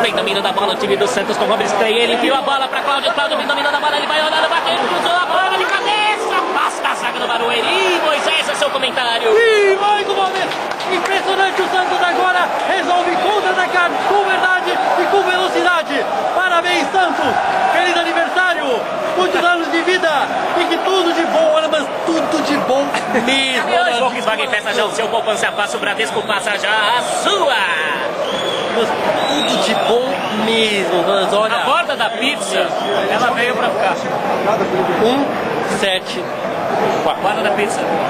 Vem domínio da bola, o time do Santos com o Robert Stray. Ele enviou a bola para Cláudio. Cláudio vem dominando a bola, ele vai olhando, bateu, cruzou a bola de cabeça. Passa a zaga do Barueri. Moisés, é seu comentário. E mais uma vez, impressionante, o Santos agora resolve contra-atacar com verdade e com velocidade. Parabéns, Santos! Feliz aniversário! Muitos anos de vida e que tudo de bom, olha, mas tudo de bom mesmo. Volkswagen peça já o seu poupança a passo, o Bradesco passa já a sua. Mas tudo de bom mesmo, mas olha. A borda da pizza, ela veio pra ficar. 1, 7, 4. Borda da pizza.